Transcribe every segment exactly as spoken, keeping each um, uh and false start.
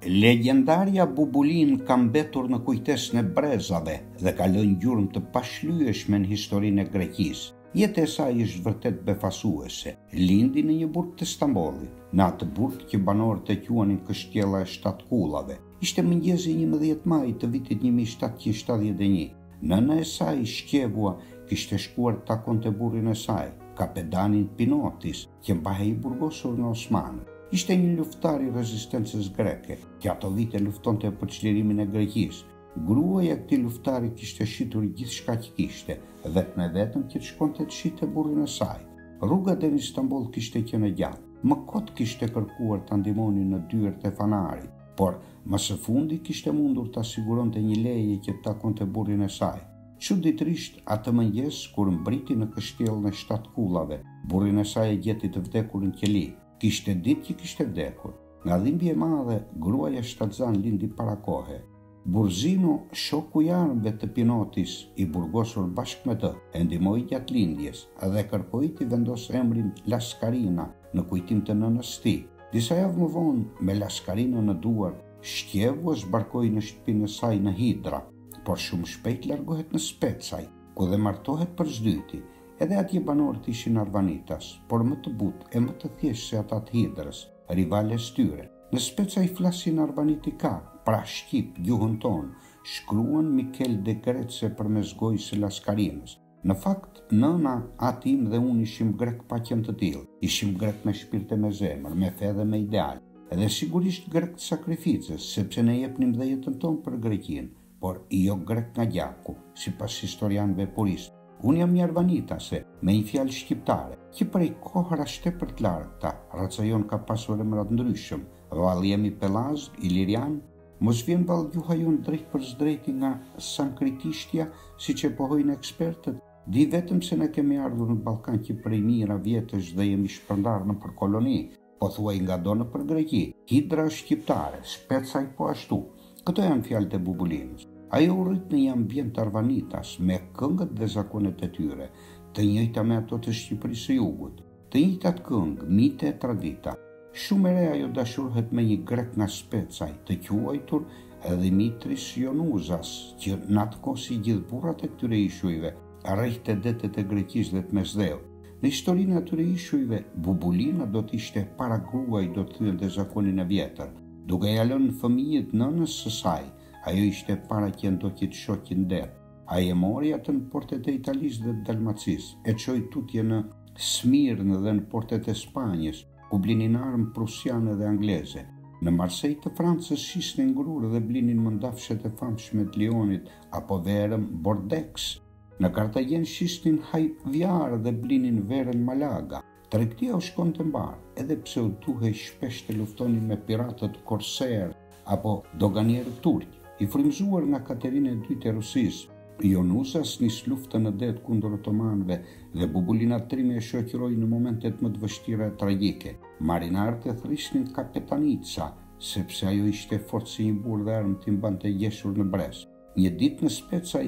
Legjendarja Bubulin ka mbetur në kujtesën e brezave dhe ka lënë gjurmë të pashlyeshme në historinë e Greqisë. Jeta e saj është vërtet befasuese. Lindi në një burg të Stambollit, në atë burg që banorët e quanin Kështjella e Shtatkullave. Ishte mëngjesi njëmbëdhjetë maj të vitit një mijë shtatëqind e shtatëdhjetë e një. Nëna e saj, Shqevua, kishte shkuar të takonte burrin e saj, kapedanin Pinotis, që mbahej i burgosur në Osmanët. Ishte një luftar i rezistencës greke, që ato vite luftonte për çlirimin e Greqisë. Gruaja e këtij luftari kishte shitur gjithçka që kishte, vetëm e vetëm që të shkonte të shite burrin e saj. Rruga deri në Stamboll kishte qenë e gjatë. Më kot kishte kërkuar ta ndihmonin në dyert e fanarit, por më së fundi kishte mundur ta siguronte një leje që të takonte burrin e saj. Çuditërisht, atë mëngjes kur mbriti në Kështjellën e Shtatkullave, burrin e saj e gjeti të vdekur në qeli. Kishte ditë që kishte vdekur. Nga dhimbje e madhe, gruaja shtatzan lindi para kohe. Burzino, shoku i armëve të Pinotis, i burgosur bashkë me të, e ndihmoi gjatë lindjes dhe kërkoi t'i vendosë emrin Laskarina në kujtim të nënës tij. Disa javë më vonë, me Laskarina në duar, Shqevua zbarkoi në shtëpinë e saj në Hidra, por shumë shpejt largohet në Specaj, ku dhe martohet për zdyti. Edhe atje banorët ishin Arvanitas, por më të butë e më të thjeshtë se ata të Hidrës, rivales tyre. Në Specaj flasin arvanitika, pra shqip gjuhën tonë, shkruan Mikel de Grece përmes gojës së Laskarinës. Në fakt, nëna, atim dhe unë ishim grek pa qenë të tillë. Ishim grek me shpirte me zemër, me fe dhe me ideal. Edhe sigurisht grek të sakrificës, sepse ne jepnim dhe jetën tonë për Greqinë, por jo grek nga gjaku, sipas historianëve puristë. Unë jam një arvanitase, me një fjalë shqiptare, që prej kohëra shtepër të larta, racajon ka pasur emrat ndryshëm, vallë jemi Pelazg, Ilirian, mos vjen vallë gjuha jonë drejt për zdrejti nga Sankritishtja, si që pohojnë ekspertët, di vetëm se ne kemi ardhur në Ballkan që prej mijëra vjetësh dhe jemi shpërndarë në për koloni, po thuaj nga do në për Greqi, Hidra shqiptare, Specaj po ashtu. Këto janë fjalët e Bubulinës. Ajo u rrit në një ambient arvanitas, me këngët dhe zakonet e tyre, të njëjta me ato të Shqipërisë së Jugut, të njëjtat këngë, mite e tradita. Shumë e re ajo dashurhet me një grek nga Specaj, të quajtur Dimitris Ionuzas, që në atë kohë si gjithë burrat e këtyre ishujve, arrejte detet e Greqisë dhe të Mesdheu. Në historinë e atyre ishujve, Bubulina do të ishte para gruaj, do të thyen të zakonin e vjetër, duke ja lënë fëmijët nënës së saj. Ajo ishte para që ndo që të shoqin der. Ajo e mori atë në portet e Italisë dhe Dalmacisë, e çoi tutje në Smirnë dhe në portet e Spanjës, ku blinin armë prusiane dhe angleze. Në Marsej të Francës shisnin grurë dhe blinin mëndafshet e famshme të Lionit, apo verën Bordeaux. Në Kartagjen shisnin hajvjarë dhe blinin verën Malaga. Tregtia u shkonte mbar, edhe pse u duhej shpesh të luftonin me piratët korser apo doganierët turq. I frymzuar nga Katerina e dytë e Rusisë, Ionuzas nis luftën në det kundër otomanëve dhe Bubulina trimi e shoqëroi në momentet më të vështira e tragjike. Marinarët e thrisnin Kapetanica, sepse ajo ishte fort si një burr dhe armë t'i mbante gjeshur në brez. Një ditë në Specaj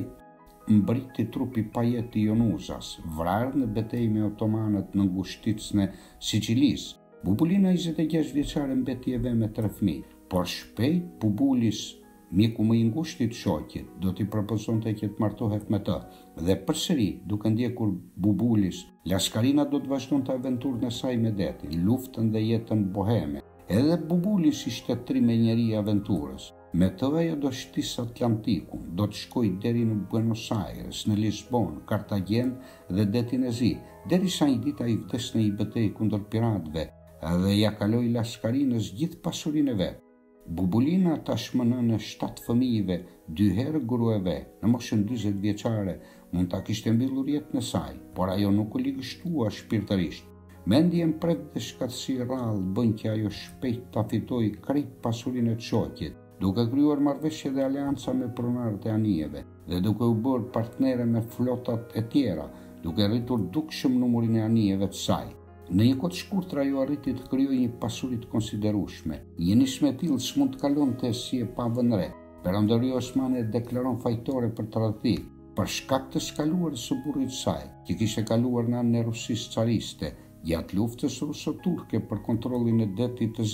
mbriti trupi pa jetë i Ionuzas, vrarë në betejë me otomanët në ngushticën e Sicilisë. Bubulina njëzet e gjashtë vjeçare mbeti e ve me tre fëmijë, por shpejt Bubulis, miku më i ngushtit shoqit, do t'i propozonte që të martohet me të, dhe përsëri, duke ndjekur Bubulis, Laskarina do të vazhdonte aventurën e saj me detin, luftën dhe jetën boheme. Edhe Bubulis ishte tri me njeri i aventurës. Me të ajo do shtis Atlantikun, do të shkoj deri në Buenos Aires, në Lisbon, Kartagjen dhe detin e zi, derisa një ditë ai vdes në një betejë kundër piratëve dhe ja kaloi Laskarinës gjithë pasurinë e vet. Bubulina tashmë nënë shtatë fëmijëve, dy herë grueve, në moshën dyzet vjeçare, mund ta kishte mbyllur jetën e saj, por ajo nuk u ligështua shpirtërisht. Mendja e pret dhe shkatësi rrallë bën që ajo shpejt ta fitoi krejt pasurinë e shoqit, duke krijuar marrëveshje dhe aleanca me pronarët e anijeve dhe duke u bërë partnere me flotat e tjera, duke rritur dukshëm numrin e anijeve të saj. Në një kohë të shkurtër ajo arriti të krijojë një pasuri të konsiderueshme. Një nismë e tillë s'mund të kalonte si e pavënre. Perandoria osmane deklaron fajtore për tradhti, për shkak të skaluarës së burrit të saj, që kishte kaluar në anën e Rusisë cariste, gjatë luftës ruso-turke për kontrollin e detit të zi.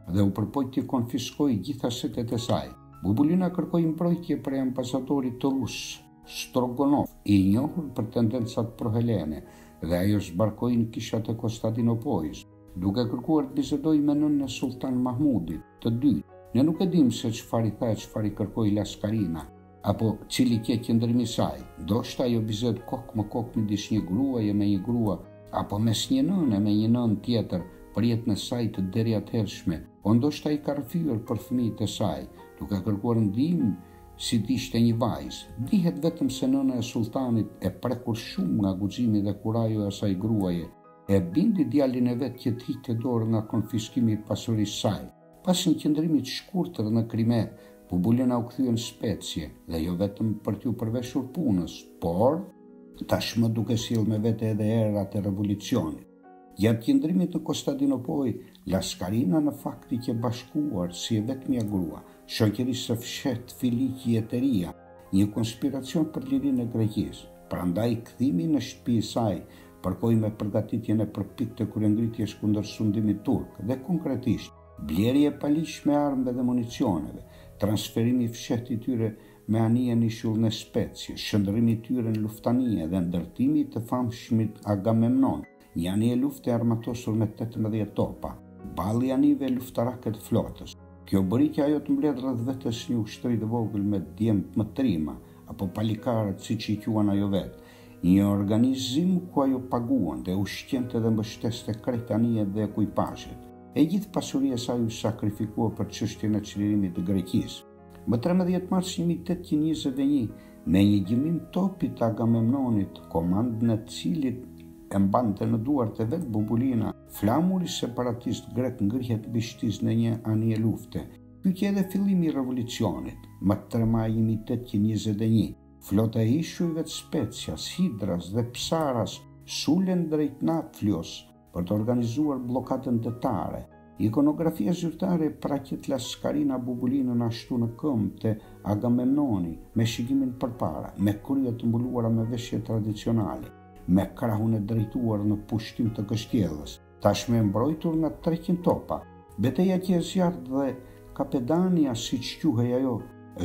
dhe u përpoj të konfiskoj gjitha setet e saj. Bubulina kërkoi mbrojtje prej ambasadorit të Rus, Strogonov, i njohur për tendencat pro-helene, dhe ajo zbarkoi në kishat e Konstantinopojës, duke kërkuar të bisedojë me nënën e Sultan Mahmudit të dytë. Ne nuk e dim se çfarë i tha e çfarë i kërkoi Laskarina, apo cili ke qëndrimi i saj. Ndoshta ajo bisedë kokë më kokë midis një gruaje me një grua, apo mes një nëne me një nënë tjetër për jetën e saj të deri atëhershme, o ndoshta i ka rrëfyer për fëmijët e saj, duke kërkuar ndihmë si t'ishte një vajzë. Dihet vetëm se nëna e sultanit, e prekur shumë nga guximi dhe kurajo e asaj gruaje, e bindi djalin e vet që të hiqte dorë nga konfiskimi i pasurisë saj. Pas një qëndrimi të shkurtër në Krime, Bubulina u kthye në Specie, dhe jo vetëm për t'u përveshur punës, por tashmë duke sjellë me vete edhe erat e revolucionit. Gjatë qëndrimit në Konstantinopoj, Laskarina në fakt i ke bashkuar si e vetmja grua, shoqërisë së fshet Filiki e Teria, një konspiracion për lirinë e Greqisë. Prandaj kthimi në shtëpi i saj përkoi me përgatitjen e përpikë të kryengritjes kundër sundimit turk dhe konkretisht blerje e paligjshme armëve dhe municioneve, transferimi i fshehtë i tyre me anije në ishullin e Specie, shndërrimi i tyre në luftanie dhe ndërtimi të famshmit Agamemnon, një anije lufte armatosur me tetëmbëdhjetë topa, balli i anive luftarake të flotës. Kjo bëri që ajo të mbledh rreth vetes një ushtri të vogël me djemt më trima, apo palikarët siç i quan ajo vet, një organizim ku ajo paguan dhe ushqente dhe mbështeste krejt anijet dhe ekuipazhet. E gjithë pasuria e saj u sakrifikua për çështjen e çlirimit të Greqisë. Më trembëdhjetë mars një mijë tetëqind e njëzet e një, me një gjymim topi të Agamemnonit, komandën e cilit e mbante në duart e vet Bubulina, flamuri separatist grek ngrihet mbi shtizën e një anije lufte. Ky që edhe fillimi i revolucionit. Më tre maj një mijë tetëqind e njëzet e një, flota e ishujve të Specias, Hidras dhe Psaras sulen drejt Naflios për të organizuar blokadën detare. Ikonografia zyrtare praqet Laskarina Bubulinën ashtu në këmbë të Agamemnoni, me shikimin përpara, me krye të mbuluara me veshje tradicionale, me krahun e drejtuar në pushtim të kështjellës, tashmë e mbrojtur nga treqind topa. Betejë që e zjarrt dhe Kapedania, siç quhej ajo,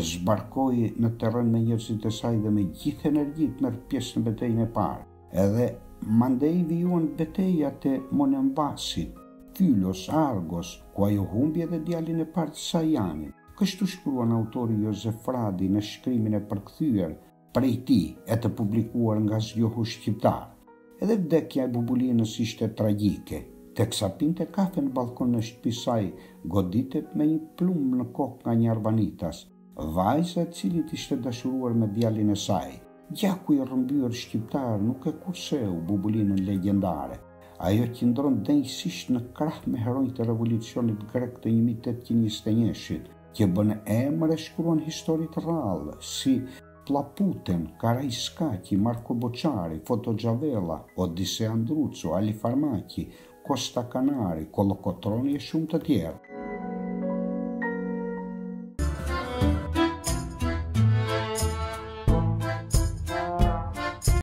zbarkoi në terren me njerëzit e saj dhe me gjithë energjitë merr pjesë në betejën e parë. Edhe mandej vijuan betejat e Monemvasit, Pylos, Argos, ku ajo humbi edhe djalin e parë të Sajanin. Kështu shkruan autori Jozef Fradi në shkrimin e përkthyer prej tij e të publikuar nga Zgjohu Shqiptar. Edhe vdekja e Bubulinës ishte tragjike. Teksa pinte kafe në balkon në shtëpisë saj, goditet me një plumë në kokë nga një arbanitas, vajza e cilit ishte dashuruar me djalin e saj. Gjaku i rrëmbyer shqiptar nuk e kurseu Bubulinën legjendare. Ajo qëndron denjësisht në krah me heronjtë e revolucionit grek të një mijë tetëqind e njëzet e një-shit, që bën emër e shkruan histori të rrallë si Plaputen, Karaiskaki, Marko Boçari, Foto Xhavella, Odisea Ndruco, Ali Farmaki, Costa Canari, Kolokotroni e shumë të tjerë.